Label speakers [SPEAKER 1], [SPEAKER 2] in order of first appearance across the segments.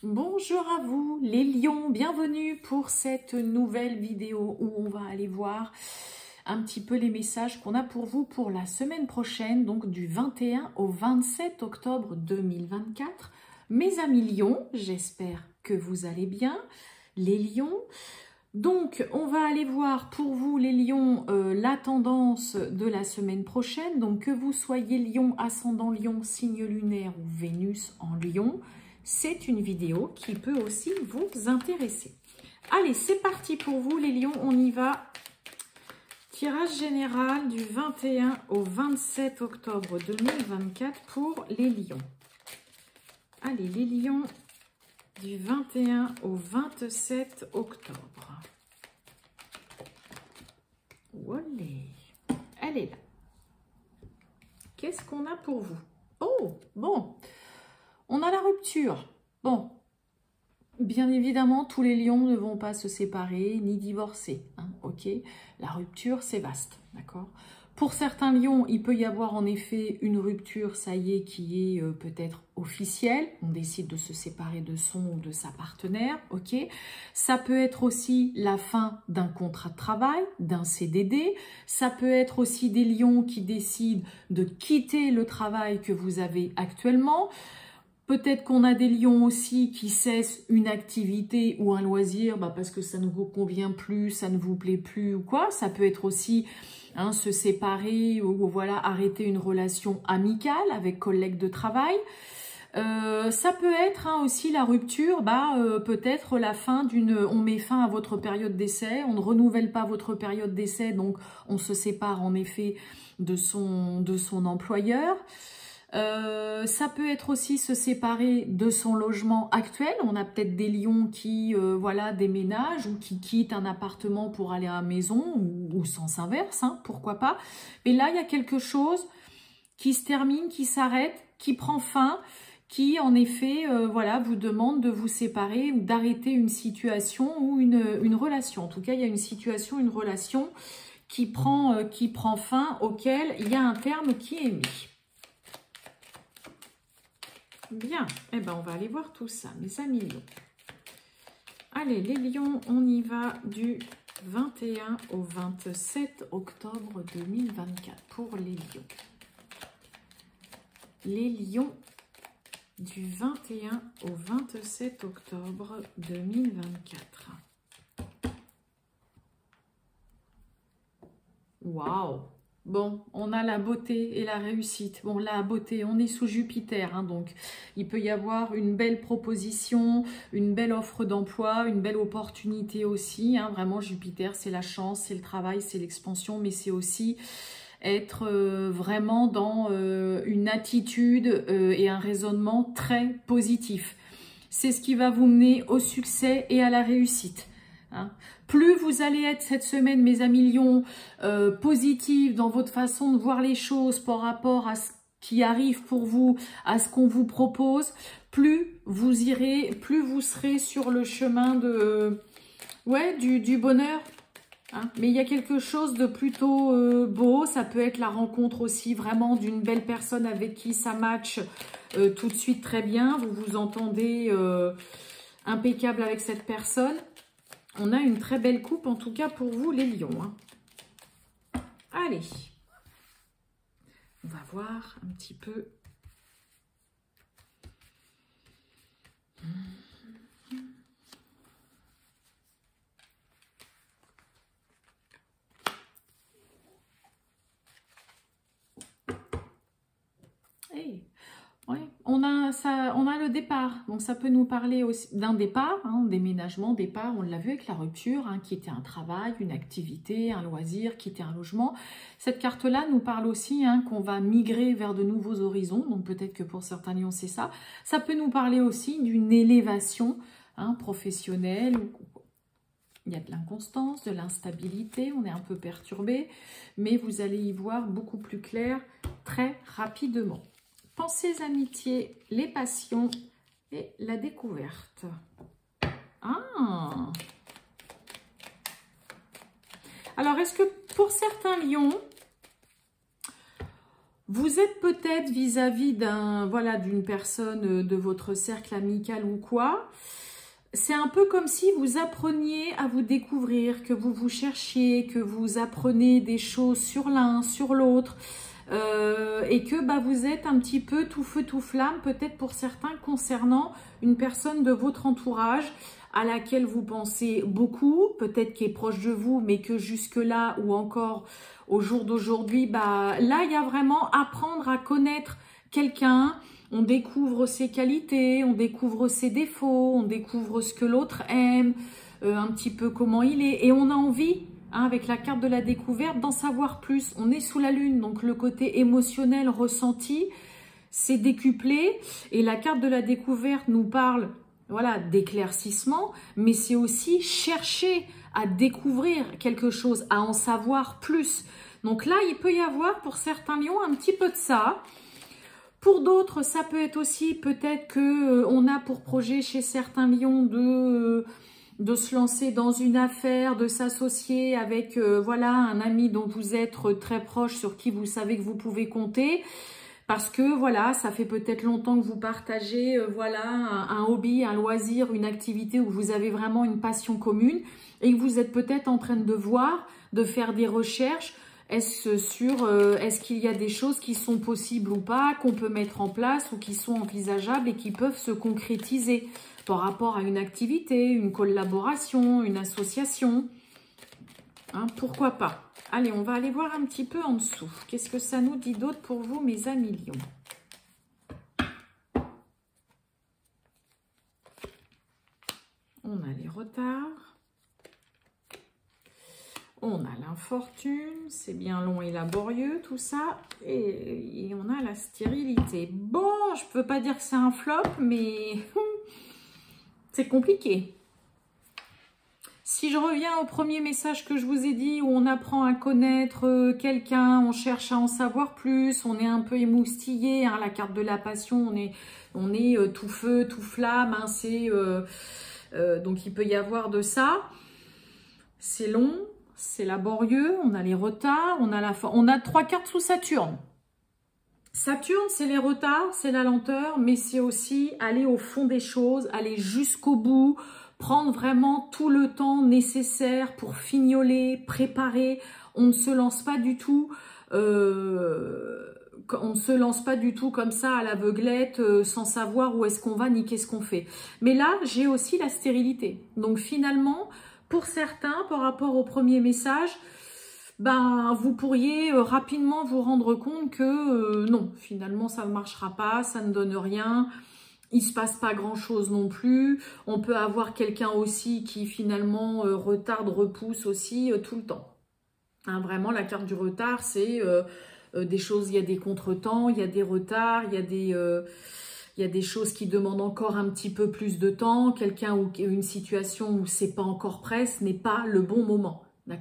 [SPEAKER 1] Bonjour à vous les lions, bienvenue pour cette nouvelle vidéo où on va aller voir un petit peu les messages qu'on a pour vous pour la semaine prochaine, donc du 21 au 27 octobre 2024. Mes amis lions, j'espère que vous allez bien, les lions. Donc, on va aller voir pour vous, les lions, la tendance de la semaine prochaine. Donc, que vous soyez lion, ascendant lion, signe lunaire ou Vénus en lion, c'est une vidéo qui peut aussi vous intéresser. Allez, c'est parti pour vous, les lions, on y va. Tirage général du 21 au 27 octobre 2024 pour les lions. Allez, les lions, du 21 au 27 octobre. Olé, elle est là. Qu'est-ce qu'on a pour vous? Oh, bon, on a la rupture. Bon, bien évidemment, tous les lions ne vont pas se séparer ni divorcer. Hein, ok, la rupture, c'est vaste, d'accord? Pour certains lions, il peut y avoir en effet une rupture, ça y est, qui est peut-être officielle. On décide de se séparer de son ou de sa partenaire, ok? Ça peut être aussi la fin d'un contrat de travail, d'un CDD. Ça peut être aussi des lions qui décident de quitter le travail que vous avez actuellement. Peut-être qu'on a des lions aussi qui cessent une activité ou un loisir parce que ça ne vous convient plus, ça ne vous plaît plus ou quoi. Ça peut être aussi se séparer ou voilà, arrêter une relation amicale avec collègues de travail. Ça peut être aussi la rupture, peut-être la fin d'une... On met fin à votre période d'essai, on ne renouvelle pas votre période d'essai, donc on se sépare en effet de son employeur. Ça peut être aussi se séparer de son logement actuel. On a peut-être des lions qui voilà, déménagent ou qui quittent un appartement pour aller à la maison ou sens inverse, hein, pourquoi pas. Mais là, il y a quelque chose qui se termine, qui s'arrête, qui prend fin, qui en effet voilà, vous demande de vous séparer ou d'arrêter une situation ou une relation. En tout cas, il y a une situation, une relation qui prend fin, auquel il y a un terme qui est mis. Bien, eh ben on va aller voir tout ça, mes amis lions. Allez, les lions, on y va du 21 au 27 octobre 2024 pour les lions. Les lions du 21 au 27 octobre 2024. Waouh! Bon, on a la beauté et la réussite. Bon, la beauté, on est sous Jupiter, hein, donc il peut y avoir une belle proposition, une belle offre d'emploi, une belle opportunité aussi. Hein, vraiment, Jupiter, c'est la chance, c'est le travail, c'est l'expansion, mais c'est aussi être vraiment dans une attitude et un raisonnement très positif. C'est ce qui va vous mener au succès et à la réussite. Hein. Plus vous allez être cette semaine, mes amis lions, positifs dans votre façon de voir les choses par rapport à ce qui arrive pour vous, à ce qu'on vous propose, plus vous irez, plus vous serez sur le chemin de, du bonheur. Hein. Mais il y a quelque chose de plutôt beau, ça peut être la rencontre aussi vraiment d'une belle personne avec qui ça match tout de suite très bien, vous vous entendez impeccable avec cette personne. On a une très belle coupe, en tout cas pour vous, les lions. Hein. Allez, on va voir un petit peu. Hey. Ouais, on a le départ, donc ça peut nous parler aussi d'un départ, déménagement, départ, on l'a vu avec la rupture, quitter un travail, une activité, un loisir, quitter un logement. Cette carte-là nous parle aussi qu'on va migrer vers de nouveaux horizons, donc peut-être que pour certains lions c'est ça. Ça peut nous parler aussi d'une élévation professionnelle. Il y a de l'inconstance, de l'instabilité, on est un peu perturbé, mais vous allez y voir beaucoup plus clair très rapidement. Pensées, amitié, les passions et la découverte. Ah! Alors, est-ce que pour certains lions, Vous êtes peut-être vis-à-vis d'une personne de votre cercle amical ou quoi. C'est un peu comme si vous appreniez à vous découvrir, que vous vous cherchiez, que vous apprenez des choses sur l'un, sur l'autre, et que vous êtes un petit peu tout feu, tout flamme, peut-être pour certains, concernant une personne de votre entourage à laquelle vous pensez beaucoup, peut-être qui est proche de vous, mais que jusque-là ou encore au jour d'aujourd'hui, là, il y a vraiment apprendre à connaître quelqu'un. On découvre ses qualités, on découvre ses défauts, on découvre ce que l'autre aime, un petit peu comment il est. Et on a envie, avec la carte de la découverte, d'en savoir plus. On est sous la lune, donc le côté émotionnel ressenti, c'est décuplé. Et la carte de la découverte nous parle, voilà, d'éclaircissement, mais c'est aussi chercher à découvrir quelque chose, à en savoir plus. Donc là, il peut y avoir pour certains lions un petit peu de ça. Pour d'autres, ça peut être aussi peut-être qu'on a pour projet chez certains lions de se lancer dans une affaire, de s'associer avec un ami dont vous êtes très proche, sur qui vous savez que vous pouvez compter. Parce que voilà, ça fait peut-être longtemps que vous partagez un hobby, un loisir, une activité où vous avez vraiment une passion commune et que vous êtes peut-être en train de voir, de faire des recherches. Est-ce qu'il y a des choses qui sont possibles ou pas, qu'on peut mettre en place ou qui sont envisageables et qui peuvent se concrétiser par rapport à une activité, une collaboration, une association. Pourquoi pas? Allez, on va aller voir un petit peu en dessous. Qu'est-ce que ça nous dit d'autre pour vous, mes amis lions? On a les retards. On a l'infortune. C'est bien long et laborieux, tout ça. Et on a la stérilité. Bon, je ne peux pas dire que c'est un flop, mais c'est compliqué. Si je reviens au premier message que je vous ai dit, où on apprend à connaître quelqu'un, on cherche à en savoir plus, on est un peu émoustillé, la carte de la passion, on est tout feu, tout flamme, donc il peut y avoir de ça. C'est long, c'est laborieux, on a les retards, on a 3 cartes sous Saturne. Saturne, c'est les retards, c'est la lenteur, mais c'est aussi aller au fond des choses, aller jusqu'au bout, prendre vraiment tout le temps nécessaire pour fignoler, préparer. On ne se lance pas du tout, comme ça à l'aveuglette, sans savoir où est-ce qu'on va ni qu'est-ce qu'on fait. Mais là, j'ai aussi la stérilité. Donc finalement, pour certains, par rapport au premier message, vous pourriez rapidement vous rendre compte que non, finalement, ça ne marchera pas, ça ne donne rien. Il ne se passe pas grand-chose non plus. On peut avoir quelqu'un aussi qui finalement retarde, repousse aussi tout le temps. Vraiment, la carte du retard, c'est des choses, il y a des contretemps, il y a des retards, il y a des choses qui demandent encore un petit peu plus de temps. Quelqu'un ou une situation où c'est pas encore prêt, ce n'est pas le bon moment. D'accord ?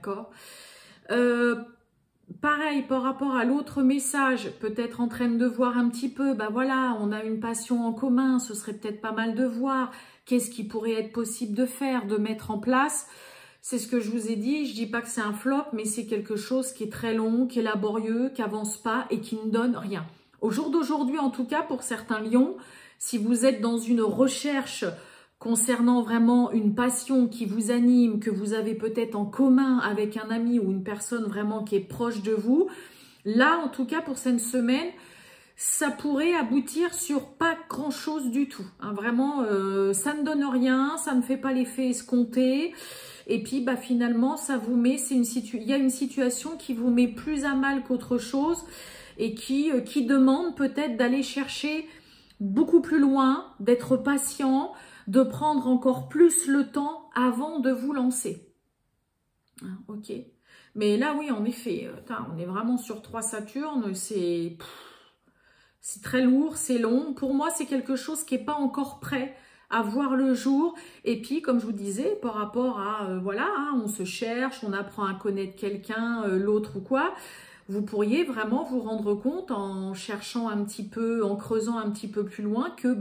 [SPEAKER 1] Pareil, par rapport à l'autre message, peut-être en train de voir un petit peu, on a une passion en commun, ce serait peut-être pas mal de voir qu'est-ce qui pourrait être possible de faire, de mettre en place. C'est ce que je vous ai dit, je dis pas que c'est un flop, mais c'est quelque chose qui est très long, qui est laborieux, qui avance pas et qui ne donne rien. Au jour d'aujourd'hui, en tout cas, pour certains lions, si vous êtes dans une recherche concernant vraiment une passion qui vous anime, que vous avez peut-être en commun avec un ami ou une personne vraiment qui est proche de vous, là, en tout cas, pour cette semaine, ça pourrait aboutir sur pas grand-chose du tout. Vraiment, ça ne donne rien, ça ne fait pas l'effet escompté. Et puis, finalement, ça vous met, il y a une situation qui vous met plus à mal qu'autre chose et qui demande peut-être d'aller chercher beaucoup plus loin, d'être patient, de prendre encore plus le temps avant de vous lancer. Ok. Mais là, oui, en effet, on est vraiment sur 3 Saturnes, c'est très lourd, c'est long. Pour moi, c'est quelque chose qui n'est pas encore prêt à voir le jour. Et puis, comme je vous disais, par rapport à, on se cherche, on apprend à connaître quelqu'un, l'autre ou quoi, vous pourriez vraiment vous rendre compte en cherchant un petit peu, en creusant un petit peu plus loin que,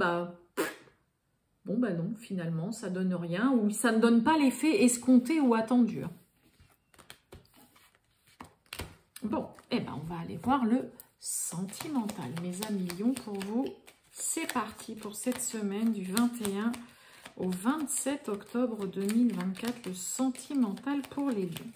[SPEAKER 1] non, finalement, ça donne rien ou ça ne donne pas l'effet escompté ou attendu. Bon, on va aller voir le sentimental. Mes amis lions, pour vous, c'est parti pour cette semaine du 21 au 27 octobre 2024, le sentimental pour les lions.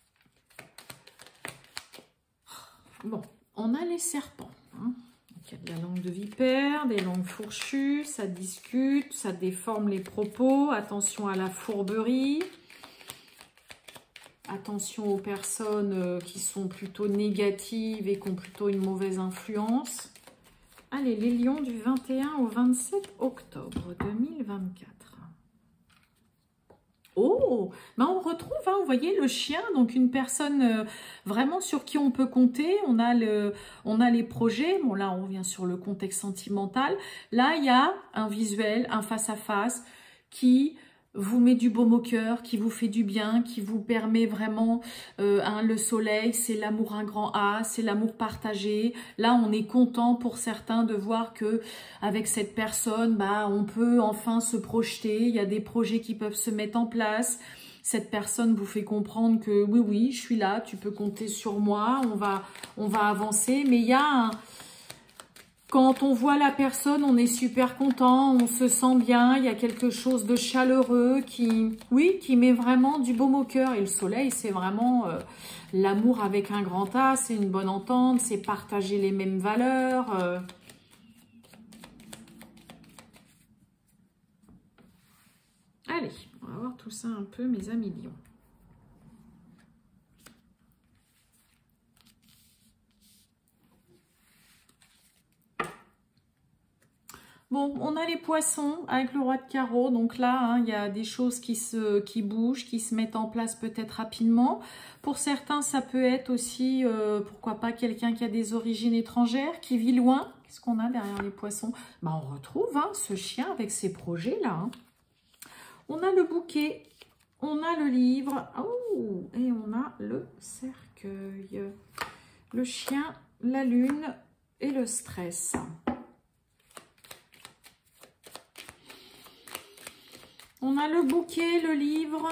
[SPEAKER 1] Bon, on a les serpents. Hein. Il y a de la langue de vipère, des langues fourchues, ça discute, ça déforme les propos. Attention à la fourberie. Attention aux personnes qui sont plutôt négatives et qui ont plutôt une mauvaise influence. Allez, les lions du 21 au 27 octobre 2024. Oh, ben on retrouve, hein, vous voyez, le chien, donc une personne vraiment sur qui on peut compter. On a les projets. Bon, là, on revient sur le contexte sentimental. Là, il y a un visuel, un face-à-face qui vous met du baume au cœur, qui vous fait du bien, qui vous permet vraiment, le soleil, c'est l'amour un grand A, c'est l'amour partagé. Là, on est content pour certains de voir que avec cette personne, bah, on peut enfin se projeter. Il y a des projets qui peuvent se mettre en place. Cette personne vous fait comprendre que oui, oui, je suis là, tu peux compter sur moi, on va avancer. Mais il y a quand on voit la personne, on est super content, on se sent bien, il y a quelque chose de chaleureux qui met vraiment du baume au cœur. Et le soleil, c'est vraiment l'amour avec un grand A, c'est une bonne entente, c'est partager les mêmes valeurs. Allez, on va voir tout ça un peu, mes amis lions. Bon, on a les poissons avec le roi de carreau. Donc là, hein, il y a des choses qui bougent, qui se mettent en place peut-être rapidement. Pour certains, ça peut être aussi, pourquoi pas, quelqu'un qui a des origines étrangères, qui vit loin. Qu'est-ce qu'on a derrière les poissons? Ben, on retrouve ce chien avec ses projets-là. Hein. On a le bouquet, on a le livre, oh, et on a le cercueil. Le chien, la lune et le stress. On a le bouquet, le livre,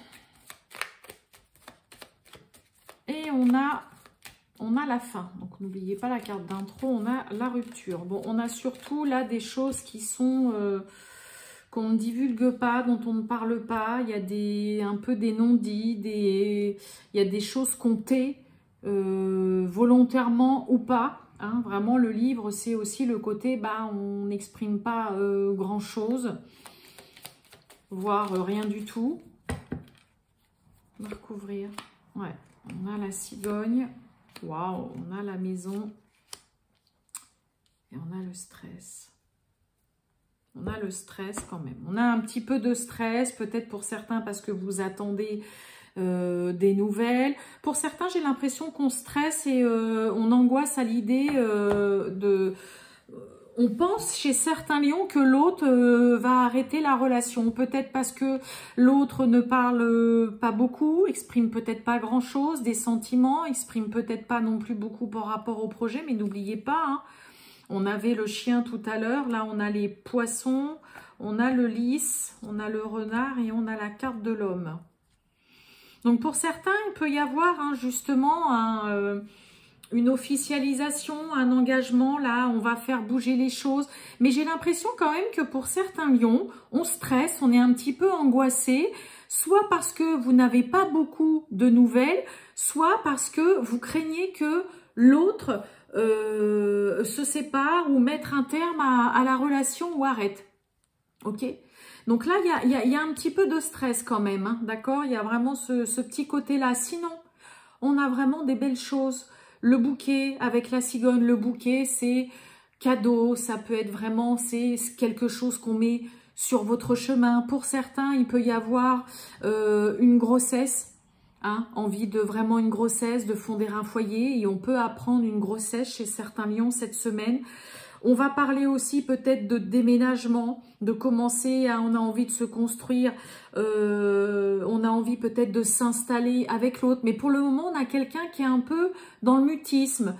[SPEAKER 1] et on a la fin. Donc, n'oubliez pas la carte d'intro, on a la rupture. Bon, on a surtout là des choses qui sont qu'on ne divulgue pas, dont on ne parle pas. Il y a un peu des non-dits, il y a des choses qu'on tait volontairement ou pas. Hein. Vraiment, le livre, c'est aussi le côté, bah, on n'exprime pas grand-chose. Voire rien du tout. On va recouvrir. Ouais, on a la cigogne. Waouh, on a la maison. Et on a le stress. On a le stress quand même. On a un petit peu de stress, peut-être pour certains parce que vous attendez des nouvelles. Pour certains, j'ai l'impression qu'on stresse et on angoisse à l'idée on pense chez certains lions que l'autre va arrêter la relation. Peut-être parce que l'autre ne parle pas beaucoup, exprime peut-être pas grand-chose, des sentiments, exprime peut-être pas non plus beaucoup par rapport au projet. Mais n'oubliez pas, hein, on avait le chien tout à l'heure. Là, on a les poissons, on a le lys, on a le renard et on a la carte de l'homme. Donc, pour certains, il peut y avoir justement une officialisation, un engagement, là, on va faire bouger les choses. Mais j'ai l'impression quand même que pour certains lions, on stresse, on est un petit peu angoissé, soit parce que vous n'avez pas beaucoup de nouvelles, soit parce que vous craignez que l'autre se sépare ou mettre un terme à la relation ou arrête. Ok ? Donc là, il y a un petit peu de stress quand même, hein, d'accord ? Il y a vraiment ce petit côté-là. Sinon, on a vraiment des belles choses. Le bouquet avec la cigogne, le bouquet, c'est cadeau, ça peut être vraiment, c'est quelque chose qu'on met sur votre chemin. Pour certains, il peut y avoir une grossesse, hein, envie de vraiment une grossesse, de fonder un foyer, et on peut apprendre une grossesse chez certains lions cette semaine. On va parler aussi peut-être de déménagement, de commencer, on a envie de se construire, on a envie peut-être de s'installer avec l'autre. Mais pour le moment, on a quelqu'un qui est un peu dans le mutisme,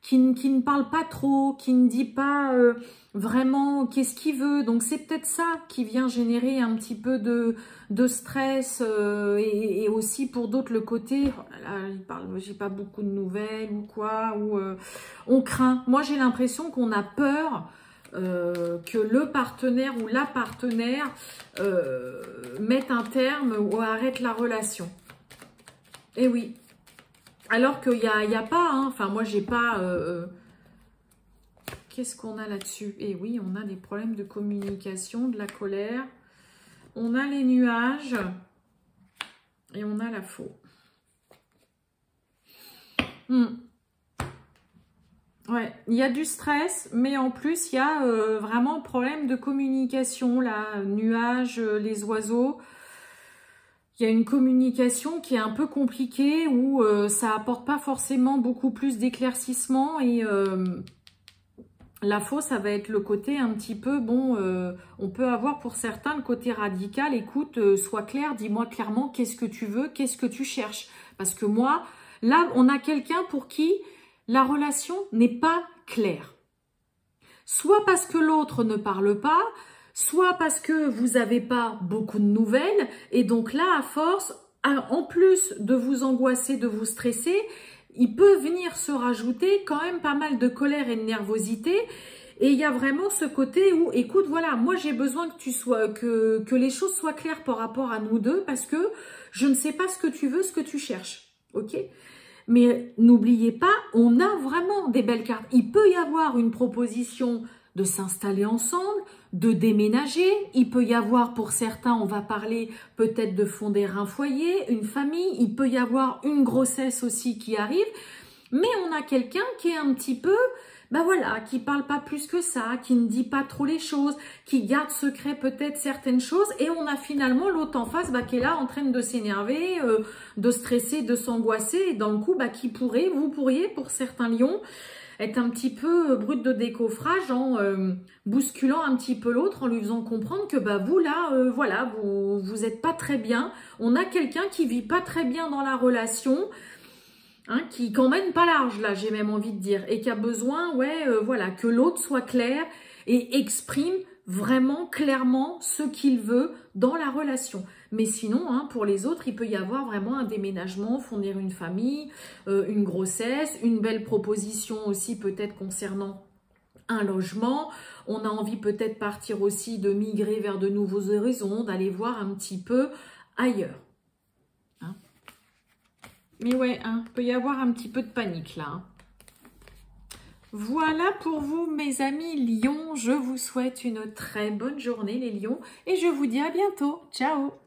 [SPEAKER 1] qui ne parle pas trop, qui ne dit pas vraiment qu'est-ce qu'il veut. Donc c'est peut-être ça qui vient générer un petit peu de stress et aussi pour d'autres le côté, oh là là, il parle, j'ai pas beaucoup de nouvelles ou quoi, ou on craint. Moi j'ai l'impression qu'on a peur que le partenaire ou la partenaire mette un terme ou arrête la relation. Et oui. Alors qu'il y a pas, hein, enfin moi j'ai pas... Qu'est-ce qu'on a là-dessus? Et oui, on a des problèmes de communication, de la colère. On a les nuages et on a la faux. Ouais, il y a du stress, mais en plus, il y a vraiment problème de communication, là, nuages, les oiseaux. Il y a une communication qui est un peu compliquée, où ça apporte pas forcément beaucoup plus d'éclaircissement, et la faux, ça va être le côté un petit peu, bon, on peut avoir pour certains le côté radical, écoute, sois clair, dis-moi clairement qu'est-ce que tu veux, qu'est-ce que tu cherches. Parce que moi, là, on a quelqu'un pour qui la relation n'est pas claire. Soit parce que l'autre ne parle pas, soit parce que vous n'avez pas beaucoup de nouvelles. Et donc là, à force, en plus de vous angoisser, de vous stresser, il peut venir se rajouter quand même pas mal de colère et de nervosité. Et il y a vraiment ce côté où, écoute, voilà, moi j'ai besoin que les choses soient claires par rapport à nous deux, parce que je ne sais pas ce que tu veux, ce que tu cherches. Ok ? Mais n'oubliez pas, on a vraiment des belles cartes. Il peut y avoir une proposition de s'installer ensemble, de déménager. Il peut y avoir, pour certains, on va parler peut-être de fonder un foyer, une famille. Il peut y avoir une grossesse aussi qui arrive. Mais on a quelqu'un qui est un petit peu, ben voilà, qui parle pas plus que ça, qui ne dit pas trop les choses, qui garde secret peut-être certaines choses. Et on a finalement l'autre en face qui est là en train de s'énerver, de stresser, de s'angoisser. Et dans le coup, vous pourriez, pour certains lions, être un petit peu brut de décoffrage en bousculant un petit peu l'autre, en lui faisant comprendre que vous là, voilà, vous êtes pas très bien. On a quelqu'un qui vit pas très bien dans la relation, hein, qui n'emmène pas large là, j'ai même envie de dire, et qui a besoin, voilà, que l'autre soit clair et exprime vraiment clairement ce qu'il veut dans la relation. Mais sinon, hein, pour les autres, il peut y avoir vraiment un déménagement, fonder une famille, une grossesse, une belle proposition aussi peut-être concernant un logement. On a envie peut-être partir aussi de migrer vers de nouveaux horizons, d'aller voir un petit peu ailleurs. Hein. Mais ouais, il peut y avoir un petit peu de panique là. Hein. Voilà pour vous mes amis lions, je vous souhaite une très bonne journée les lions et je vous dis à bientôt, ciao.